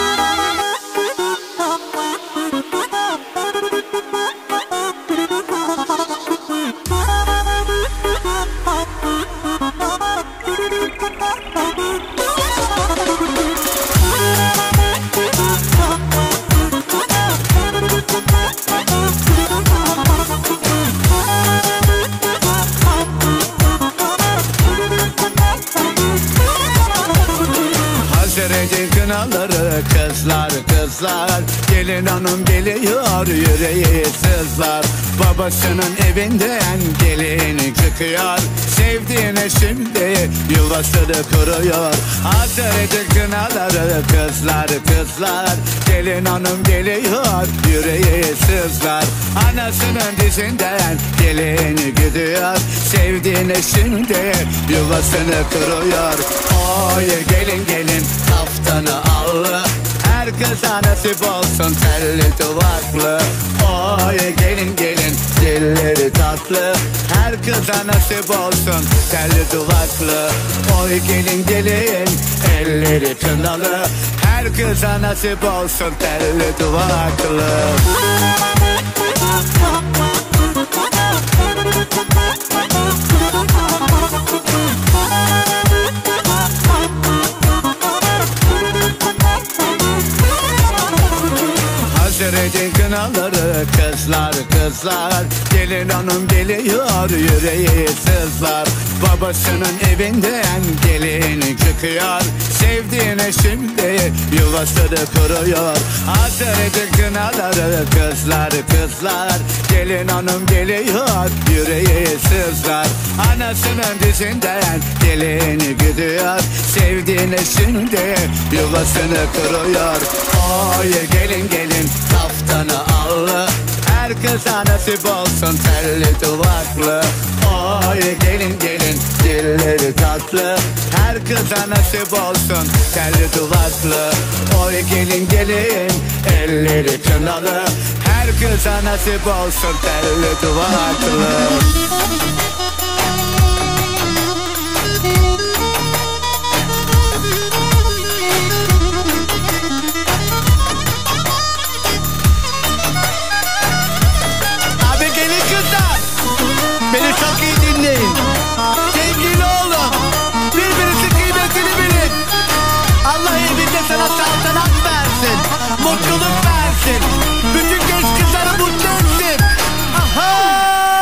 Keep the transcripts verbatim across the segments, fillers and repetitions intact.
Kınaları kızlar kızlar, gelin hanım geliyor, yüreği sızlar. Babasının evinden gelin çıkıyor, sevdiğine şimdi yuvasını kuruyor. Hazır edin kınaları kızlar kızlar, gelin hanım geliyor, yüreği sızlar. Anasının dizinden gelin gidiyor, sevdiğine şimdi yuvasını kuruyor. Oy gelin gelin kaftanı allı, her kıza nasip olsun telli duvaklı. Oy gelin gelin dilleri tatlı, her kıza nasip olsun telli duvaklı. Oy gelin gelin elleri kınalı, her kıza nasip olsun telli duvaklı. Hazır edin kınaları kızlar kızlar, gelin hanım geliyor, yüreği sızlar. Babasının evinden gelin çıkıyor, sevdiğine şimdi yuvasını kuruyor. Hazır edin kınaları kızlar kızlar, gelin hanım geliyor, yüreği sızlar. Anasının dizinden gelin gidiyor, sevdiğine şimdi yuvasını kuruyor. Oy gelin gelin kaftanı allı, her kıza nasip olsun telli duvaklı. Oy gelin gelin dilleri tatlı, her kıza nasip olsun telli duvaklı. Oy gelin gelin elleri kınalı, her kıza nasip olsun telli duvaklı. Beni çok iyi dinleyin. Sevgili oğlum, birbirinizin kıymetini bilin. Allah evinde sana saltanat versin, mutluluk versin, bütün genç kızları mutlu etsin. Aha!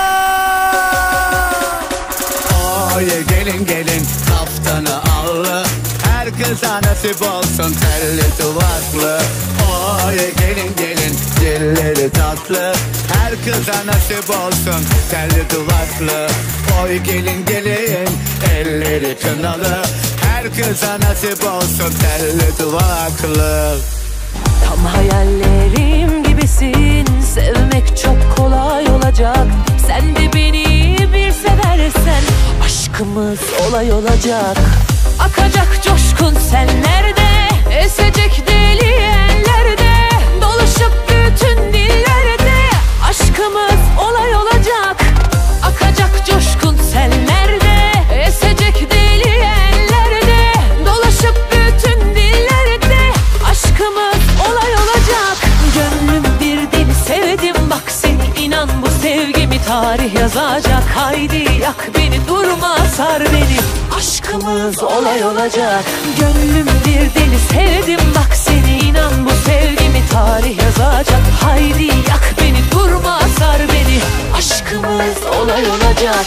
Oy gelin gelin kaftanı allı, her kıza nasip olsun telli duvaklı. Oy gelin gelin dilleri tatlı, her kıza nasip olsun telli duvaklı. Oy gelin gelin elleri kınalı, her kıza nasip olsun telli duvaklı. Tam hayallerim gibisin, sevmek çok kolay olacak. Sen de beni bir seversen aşkımız olay olacak. Akacak coşkun senlerde, esecek deli ellerde, dolaşıp bütün dillerde aşkımız olay olacak. Akacak coşkun senlerde, esecek deli ellerde, dolaşıp bütün dillerde aşkımız olay olacak. Gönlüm bir deli sevdim bak sen, inan bu sevgimi tarih yazacak. Haydi yak beni, durma sar beni, aşkımız olay olacak. Gönlüm bir deli sevdim bak seni, inan bu sevgimi tarih yazacak. Haydi yak beni, durma sar beni, aşkımız olay olacak.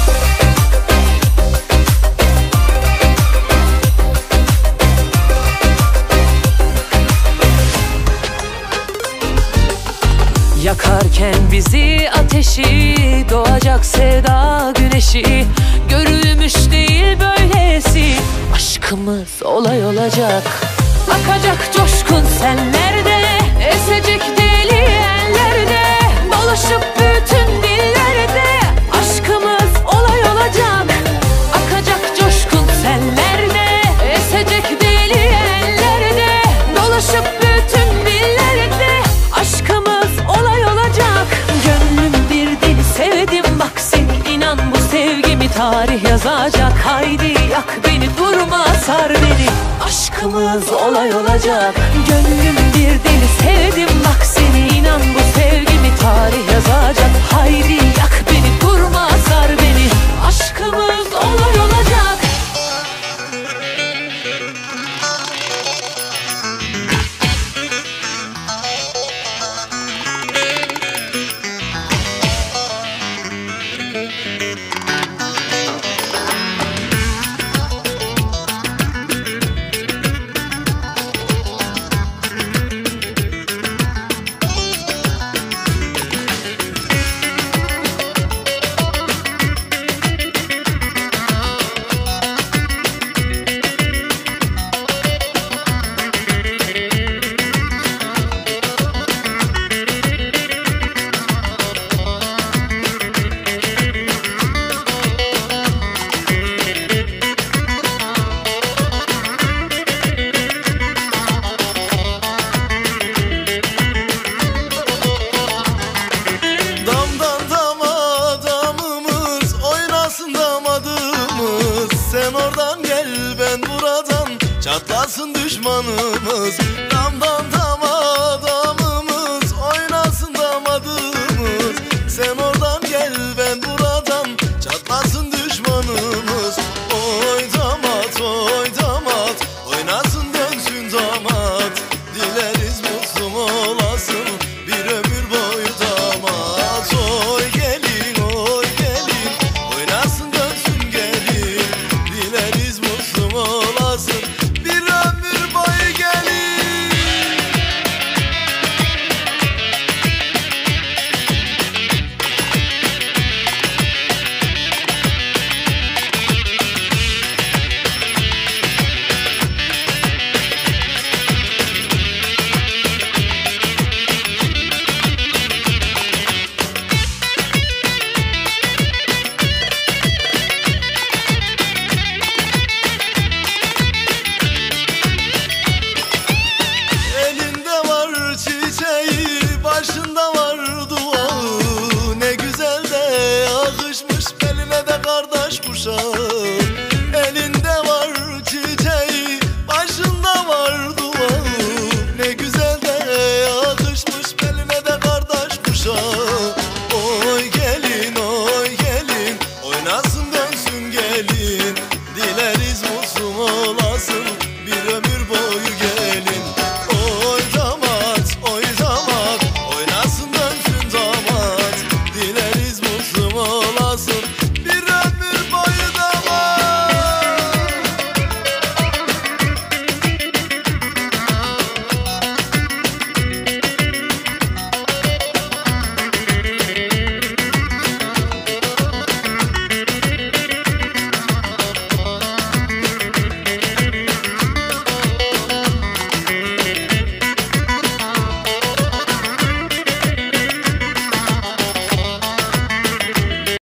Yakarken bizi ateşi, doğacak sevda güneşi, görülmüş değil böylesi, aşkımız olay olacak. Akacak coşkun senlerde, esecek deli ellerde, dolaşıp bütün dillerde aşkımız olay olacak. Akacak coşkun senlerde, esecek deli ellerde, dolaşıp bütün dillerde aşkımız olay olacak. Gönlüm bir deli sevdim bak sen, inan bu sevgimi tarih yazacak. Haydi yak beni, durma sar beni, aşk aşkımız olay olacak. Gönlüm bir deli sevdim bak seni, inan bu sevgimi tarih yazacak. Haydi yak beni, durma sar beni, aşkımız olay olacak. Sen oradan gel ben buradan, çatlasın düşmanımız. Damdan